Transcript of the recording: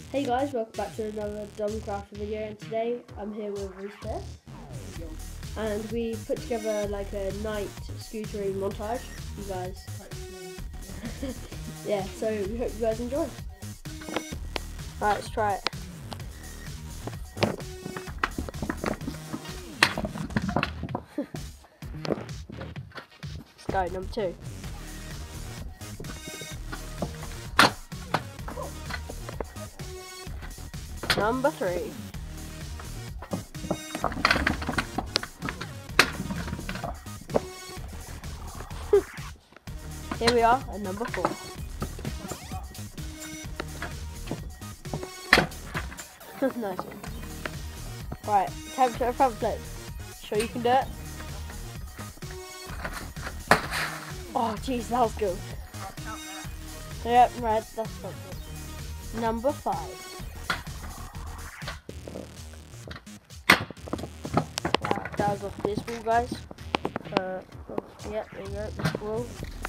Hey guys, welcome back to another Dumbcraft video, and today I'm here with Reese and we put together like a night scootering montage. You guys, yeah. So we hope you guys enjoy. Right, let's try it. Let's go, number 2. Number 3. Here we are at number 4. Nice one. Right, time to a front flip. Sure you can do it? Oh jeez, that was good. Yep, right, that's front flip. Number 5. That was off this wall, guys. Yeah, there you go, this wall.